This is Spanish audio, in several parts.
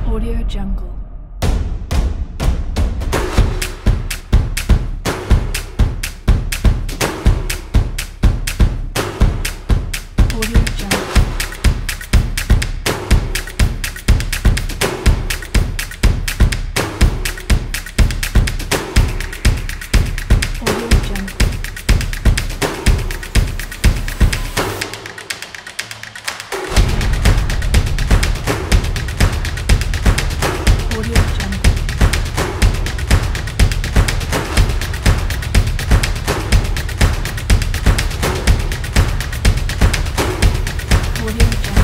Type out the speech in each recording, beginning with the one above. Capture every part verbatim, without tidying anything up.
Audio Jungle. Audio Jungle. Audio Jungle. Audio Jungle. Audio Jungle.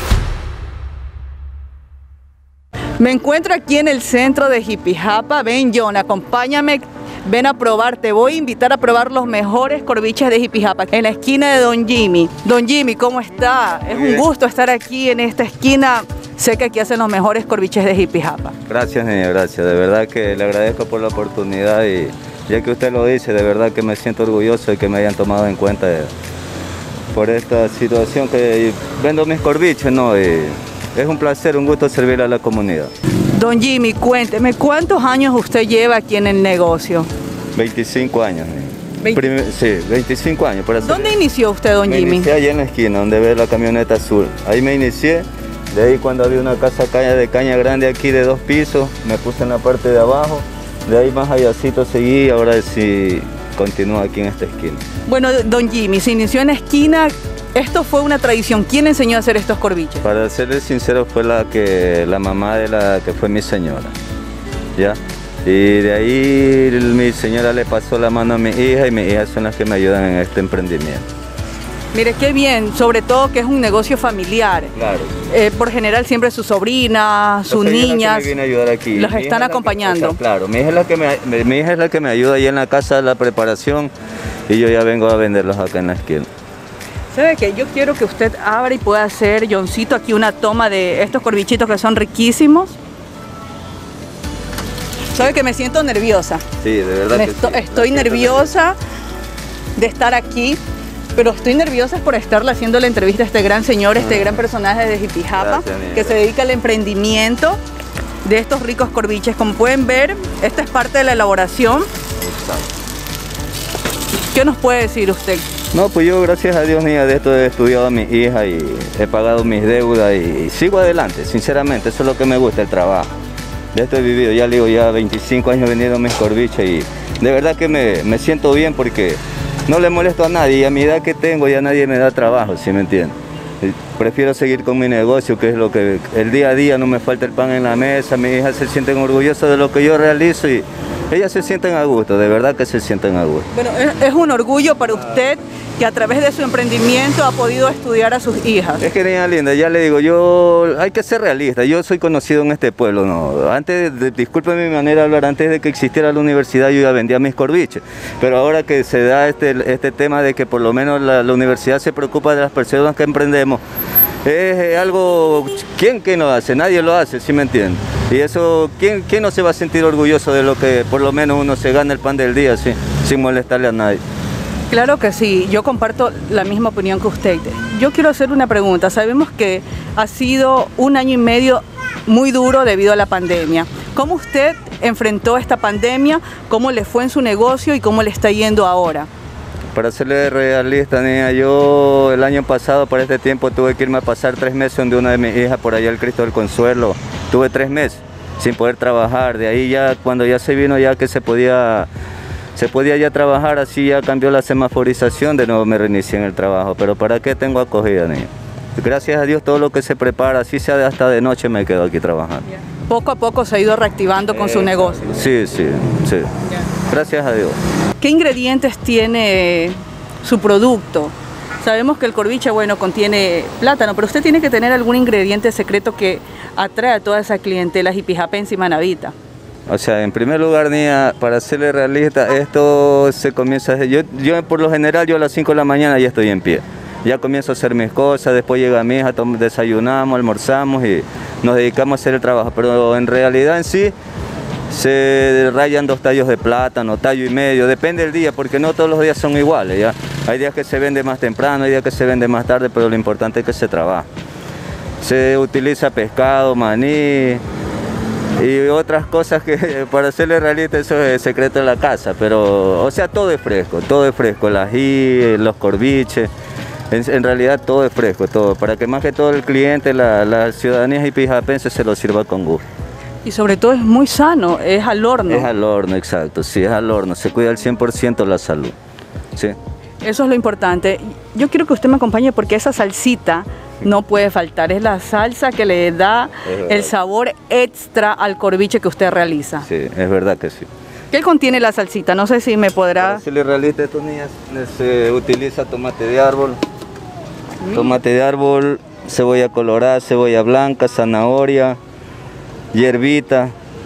Me encuentro aquí en el centro de Jipijapa. Ven, John, acompáñame, ven a probar. Te voy a invitar a probar los mejores corviches de Jipijapa en la esquina de Don Jimmy. Don Jimmy, ¿cómo está? Es un bien. gusto estar aquí en esta esquina. Sé que aquí hacen los mejores corviches de Jipijapa. Gracias, niña, gracias. De verdad que le agradezco por la oportunidad y ya que usted lo dice, de verdad que me siento orgulloso de que me hayan tomado en cuenta eh, por esta situación que vendo mis corviches, ¿no? Y es un placer, un gusto servir a la comunidad. Don Jimmy, cuénteme, ¿cuántos años usted lleva aquí en el negocio? veinticinco años, niña. Veinte- Prime- sí, veinticinco años. Para ser- ¿Dónde inició usted, Don Me Jimmy? inicié allá en la esquina, donde ve la camioneta azul. Ahí me inicié. De ahí cuando había una casa caña de caña grande aquí de dos pisos, me puse en la parte de abajo. De ahí más allácito seguí, ahora sí continúo aquí en esta esquina. Bueno, Don Jimmy, se inició en la esquina. Esto fue una tradición. ¿Quién enseñó a hacer estos corviches? Para serles sincero, fue la que la mamá de la que fue mi señora. ¿Ya? Y de ahí el- mi señora le pasó la mano a mi hija y mis hijas son las que me ayudan en este emprendimiento. Mire, qué bien, sobre todo que es un negocio familiar. Claro. Eh, por general siempre sus sobrinas, sus Entonces, ella es la que niñas, me viene a ayudar aquí. los Mi hija están es la que- acompañando. o sea, claro, mi hija, es la que me, mi- mi hija es la que me ayuda ahí en la casa de la preparación y yo ya vengo a venderlos acá en la esquina. ¿Sabe qué? Yo quiero que usted abra y pueda hacer, Johncito, aquí una toma de estos corvichitos que son riquísimos. ¿Sabe que me siento nerviosa? Sí, de verdad Me que esto- sí. estoy La siento nerviosa de estar aquí, pero estoy nerviosa por estarle haciendo la entrevista a este gran señor, este gran personaje de Jipijapa, Gracias, niña. que se dedica al emprendimiento de estos ricos corviches. Como pueden ver, esta es parte de la elaboración. ¿Qué nos puede decir usted? No, pues yo gracias a Dios, niña, de esto he estudiado a mi hija y he pagado mis deudas y, y sigo adelante, sinceramente, eso es lo que me gusta, el trabajo. De esto he vivido, ya le digo, ya veinticinco años vendiendo mis corviches y de verdad que me, me siento bien porque no le molesto a nadie y a mi edad que tengo ya nadie me da trabajo, ¿sí me entiende? Y prefiero seguir con mi negocio, que es lo que el día a día no me falta el pan en la mesa, mis hijas se sienten orgullosas de lo que yo realizo y ellas se sienten a gusto, de verdad que se sienten a gusto. Bueno, es, es un orgullo para usted que a través de su emprendimiento ha podido estudiar a sus hijas. Es que niña linda, ya le digo, yo hay que ser realista, yo soy conocido en este pueblo, no, antes, de, disculpe mi manera de hablar, antes de que existiera la universidad yo ya vendía mis corviches, pero ahora que se da este, este tema de que por lo menos la, la universidad se preocupa de las personas que emprendemos, es eh, algo, ¿quién que no hace? Nadie lo hace, ¿sí me entiende? Y eso, ¿quién, ¿quién no se va a sentir orgulloso de lo que por lo menos uno se gana el pan del día, ¿sí? Sin molestarle a nadie? Claro que sí, yo comparto la misma opinión que usted. Yo quiero hacer una pregunta. Sabemos que ha sido un año y medio muy duro debido a la pandemia. ¿Cómo usted enfrentó esta pandemia? ¿Cómo le fue en su negocio y cómo le está yendo ahora? Para serle realista, niña, yo el año pasado para este tiempo tuve que irme a pasar tres meses donde una de mis hijas por allá, el Cristo del Consuelo. Tuve tres meses sin poder trabajar. De ahí ya cuando ya se vino ya que se podía, se podía ya trabajar, así ya cambió la semaforización, de nuevo me reinicié en el trabajo. Pero ¿para qué tengo acogida, niña? Gracias a Dios todo lo que se prepara, así sea de hasta de noche me quedo aquí trabajando. Poco a poco se ha ido reactivando con su Eh, negocio. Sí, sí, sí. Gracias a Dios. ¿Qué ingredientes tiene su producto? Sabemos que el corviche, bueno, contiene plátano, pero usted tiene que tener algún ingrediente secreto que atrae a toda esa clientela jipijapense y manabita. O sea, en primer lugar, niña, para serle realista, esto se comienza, yo, yo por lo general, yo a las cinco de la mañana ya estoy en pie. Ya comienzo a hacer mis cosas, después llega mi hija, tom- desayunamos, almorzamos y nos dedicamos a hacer el trabajo. Pero en realidad en sí, se rayan dos tallos de plátano, tallo y medio, depende del día, porque no todos los días son iguales, ¿ya? Hay días que se vende más temprano, hay días que se vende más tarde, pero lo importante es que se trabaja. Se utiliza pescado, maní, y otras cosas que para hacerle realista eso es secreto de la casa, pero o sea todo es fresco, todo es fresco, el ají, los corviches, en, en realidad todo es fresco, todo, para que más que todo el cliente, la, la ciudadanía hipijapense se lo sirva con gusto. Y sobre todo es muy sano, es al horno. Es al horno, exacto, sí, es al horno, se cuida al cien por ciento la salud, sí. Eso es lo importante. Yo quiero que usted me acompañe porque esa salsita no puede faltar, es la salsa que le da el sabor extra al corviche que usted realiza. Sí, es verdad que sí. ¿Qué contiene la salsita? No sé si me podrá... Para hacerle realista a estos niños se utiliza tomate de árbol, mm. tomate de árbol, cebolla colorada, cebolla blanca, zanahoria, hierbita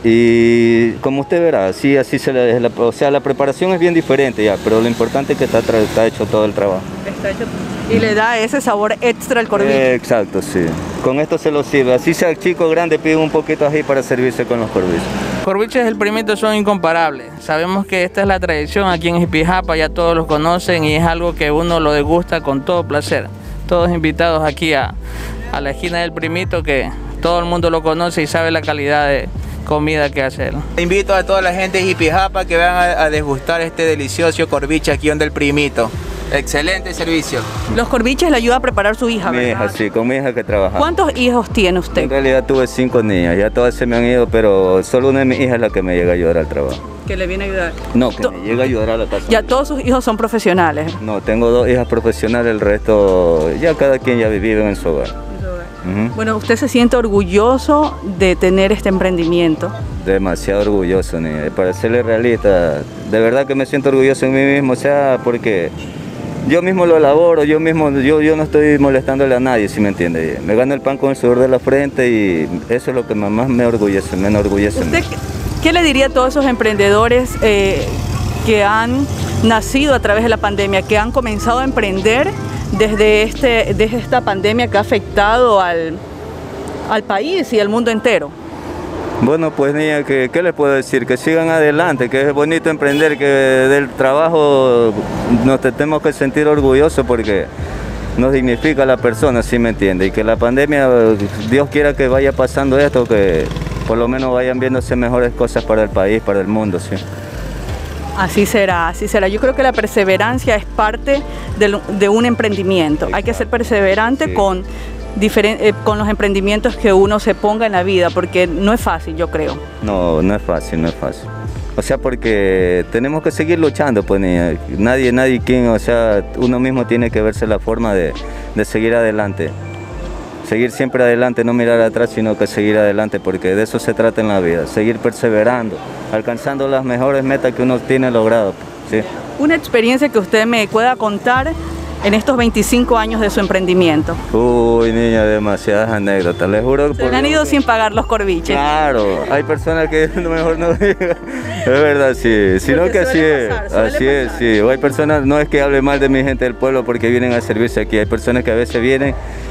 y como usted verá, así, así se le, la, o sea, la preparación es bien diferente ya, pero lo importante es que está, está hecho todo el trabajo. Está hecho y le da ese sabor extra al corviche. Eh, exacto, sí. Con esto se lo sirve, así sea chico o grande, piden un poquito así para servirse con los corviches. Los corviches del Primito son incomparables. Sabemos que esta es la tradición aquí en Jipijapa, ya todos los conocen y es algo que uno lo degusta con todo placer. Todos invitados aquí a, a la esquina del Primito, que todo el mundo lo conoce y sabe la calidad de comida que hacer. Invito a toda la gente de Jipijapa que vengan a, a degustar este delicioso corviche aquí donde el Primito. Excelente servicio. Los corviches le ayuda a preparar su hija, Mi ¿verdad? hija, sí, con mi hija que trabaja. ¿Cuántos hijos tiene usted? En realidad tuve cinco niñas, ya todas se me han ido, pero solo una de mis hijas es la que me llega a ayudar al trabajo. Que le viene a ayudar. No, que To me llega a ayudar a la casa. Ya todos sus hijos son profesionales. No, tengo dos hijas profesionales, el resto ya cada quien ya vive en su hogar. Uh-huh. Bueno, ¿usted se siente orgulloso de tener este emprendimiento? Demasiado orgulloso, niña. Para serle realista, de verdad que me siento orgulloso en mí mismo, o sea, porque yo mismo lo elaboro, yo mismo, yo, yo no estoy molestándole a nadie, si me entiende. Me gano el pan con el sudor de la frente y eso es lo que más me orgullece, me enorgullece. ¿Usted qué le diría a todos esos emprendedores eh, que han nacido a través de la pandemia, que han comenzado a emprender desde, este, desde esta pandemia que ha afectado al, al país y al mundo entero? Bueno, pues niña, ¿qué, ¿qué les puedo decir? Que sigan adelante, que es bonito emprender, que del trabajo nos tenemos que sentir orgullosos porque nos dignifica a la persona, ¿sí me entiende? Y que la pandemia, Dios quiera que vaya pasando esto, que por lo menos vayan viéndose mejores cosas para el país, para el mundo, sí. Así será, así será. Yo creo que la perseverancia es parte de, de un emprendimiento. Hay que ser perseverante sí. con, eh, con los emprendimientos que uno se ponga en la vida, porque no es fácil, yo creo. No, no es fácil, no es fácil. O sea, porque tenemos que seguir luchando, pues niña. Nadie, nadie quien, o sea, uno mismo tiene que verse la forma de, de seguir adelante. Seguir siempre adelante, no mirar atrás, sino que seguir adelante, porque de eso se trata en la vida, seguir perseverando, alcanzando las mejores metas que uno tiene logrado. ¿Sí? Una experiencia que usted me pueda contar en estos veinticinco años de su emprendimiento. Uy, niña, demasiadas anécdotas, les juro. Se le han ido sin pagar los corviches. Claro, hay personas que mejor no digan, es verdad, sí, sino que así es, así es, sí. O hay personas, no es que hable mal de mi gente del pueblo porque vienen a servirse aquí, hay personas que a veces vienen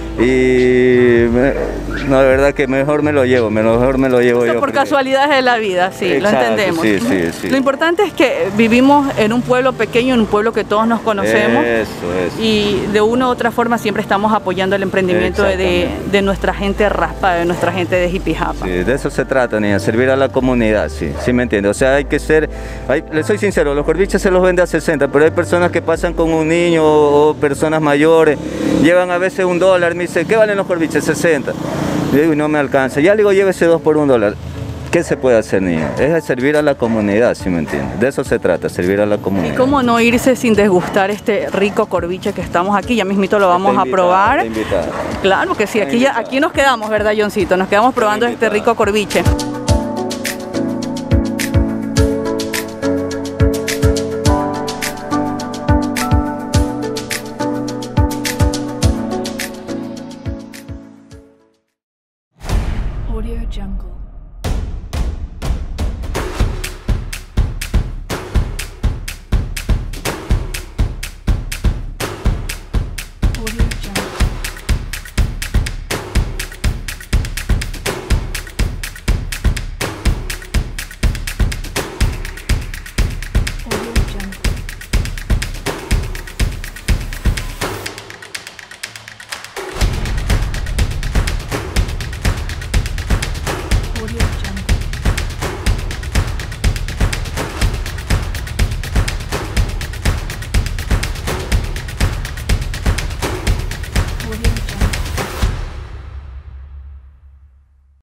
y me, no, de verdad que mejor me lo llevo, mejor me lo llevo Esto yo. por porque... casualidades de la vida, sí, exacto, lo entendemos. Sí, sí, sí. Lo importante es que vivimos en un pueblo pequeño, en un pueblo que todos nos conocemos. Eso, eso. Y de una u otra forma siempre estamos apoyando el emprendimiento de, de nuestra gente raspa, de nuestra gente de Jipijapa. Sí, de eso se trata, niña, servir a la comunidad, sí, sí me entiende. O sea, hay que ser, hay, les soy sincero, los corviches se los vende a sesenta, pero hay personas que pasan con un niño o, o personas mayores, llevan a veces un dólar, me dice, ¿qué valen los corviches? sesenta. Yo digo, y no me alcanza. Ya le digo, llévese dos por un dólar. ¿Qué se puede hacer, niña? Es servir a la comunidad, si me entiende. De eso se trata, servir a la comunidad. ¿Y cómo no irse sin degustar este rico corviche que estamos aquí? Ya mismito lo vamos a probar. Claro que sí, aquí, ya, aquí nos quedamos, ¿verdad, Johncito? Nos quedamos probando este rico corviche. Audio Jungle.